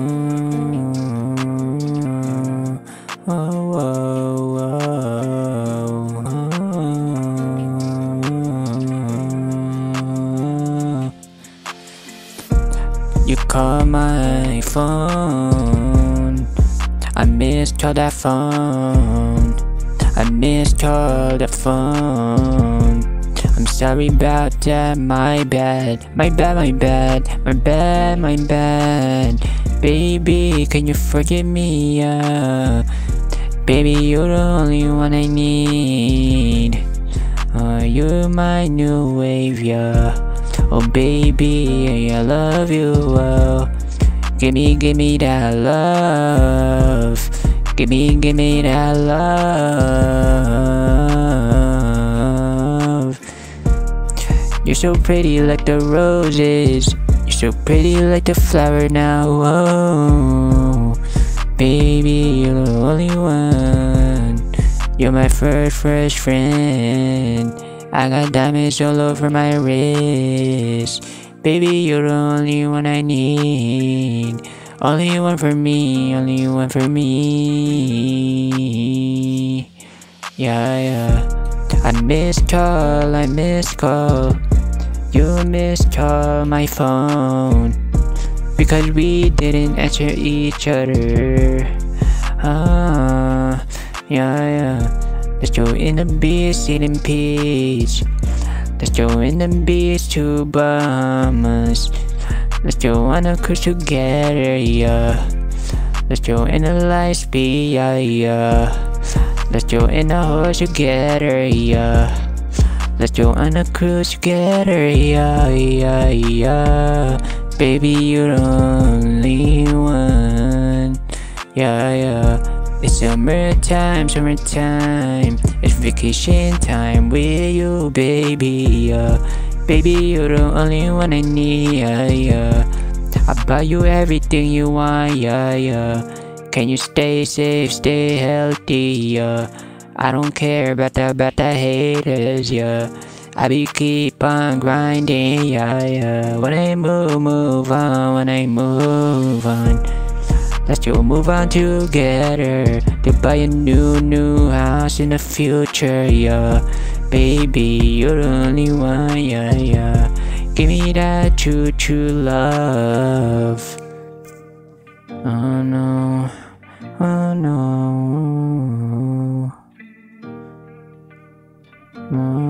You call my phone, I missed call that phone, I missed call that phone. I'm sorry about that, my bad, my bad, my bad, my bad, my bad. Baby, can you forgive me, baby, you're the only one I need. You're my new wave, yeah. Oh baby, I love you, oh. Give me that love. Give me that love. You're so pretty like the roses. You're so pretty like the flower now, oh. Baby, you're the only one. You're my first friend. I got diamonds all over my wrist. Baby, you're the only one I need. Only one for me, only one for me. Yeah. I missed call, I missed call. You missed call my phone because we didn't answer each other. Yeah. Let's go in the beach, eating peach. Let's go in the beach to Bahamas. Let's go on a cruise together, yeah. Let's go in the light speed, yeah. Let's go in the horse together, yeah. Let's go on a cruise together, yeah. Baby, you're the only one, yeah. It's summertime, it's vacation time with you, baby, Baby, you're the only one I need, yeah. I buy you everything you want, yeah. Can you stay safe, stay healthy, yeah. I don't care about the haters, yeah. I be keep on grinding, yeah. When I move on, let's go move on together to buy a new house in the future, yeah. Baby, you're the only one, yeah. Give me that true love. Oh no. Oh.